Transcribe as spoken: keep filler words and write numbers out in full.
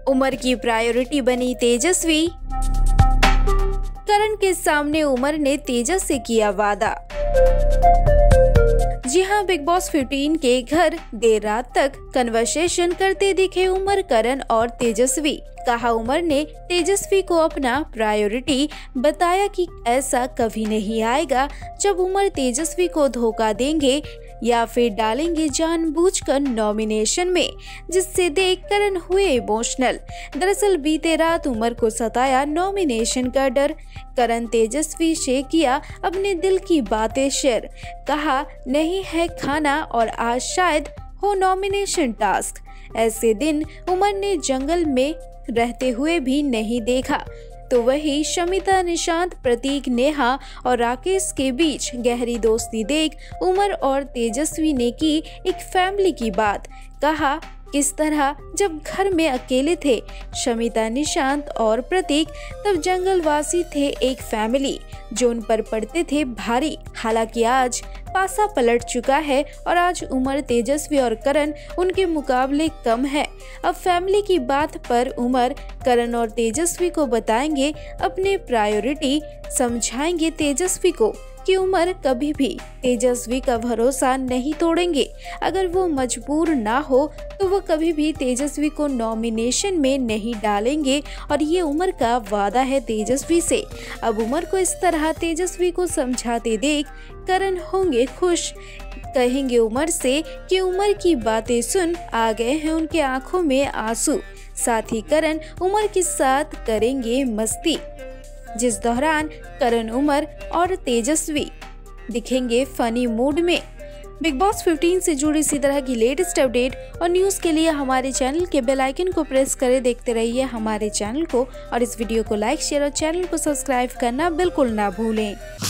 उमर की प्रायोरिटी बनी तेजस्वी। करण के सामने उमर ने तेजस से किया वादा। जी हाँ, बिग बॉस पंद्रह के घर देर रात तक कन्वर्सेशन करते दिखे उमर, करण और तेजस्वी। कहा उमर ने तेजस्वी को अपना प्रायोरिटी बताया कि ऐसा कभी नहीं आएगा जब उमर तेजस्वी को धोखा देंगे या फिर डालेंगे जानबूझकर नॉमिनेशन में, जिससे देख करण हुए इमोशनल। दरअसल बीते रात उमर को सताया नॉमिनेशन का डर। करण तेजस्वी से किया अपने दिल की बातें शेयर। कहा नहीं है खाना और आज शायद हो नॉमिनेशन टास्क। ऐसे दिन उमर ने जंगल में रहते हुए भी नहीं देखा। तो वही शमिता, निशांत, प्रतीक, नेहा और राकेश के बीच गहरी दोस्ती देख उमर और तेजस्वी ने की एक फैमिली की बात। कहा किस तरह जब घर में अकेले थे शमिता, निशांत और प्रतीक, तब जंगलवासी थे एक फैमिली जो उन पर पड़ते थे भारी। हालांकि आज पासा पलट चुका है और आज उमर, तेजस्वी और करण उनके मुकाबले कम है। अब फैमिली की बात पर उमर, करण और तेजस्वी को बताएंगे अपने प्रायोरिटी, समझाएंगे तेजस्वी को कि उमर कभी भी तेजस्वी का भरोसा नहीं तोड़ेंगे। अगर वो मजबूर ना हो तो वो कभी भी तेजस्वी को नॉमिनेशन में नहीं डालेंगे और ये उमर का वादा है तेजस्वी से। अब उमर को इस तरह तेजस्वी को समझाते देख करण होंगे खुश। कहेंगे उमर से कि उमर की बातें सुन आ गए हैं उनके आंखों में आंसू। साथ ही करण उमर के साथ करेंगे मस्ती, जिस दौरान करण, उमर और तेजस्वी दिखेंगे फनी मूड में। बिग बॉस पंद्रह से जुड़ी इसी तरह की लेटेस्ट अपडेट और न्यूज़ के लिए हमारे चैनल के बेल आइकन को प्रेस करें। देखते रहिए हमारे चैनल को और इस वीडियो को लाइक, शेयर और चैनल को सब्सक्राइब करना बिल्कुल ना भूलें।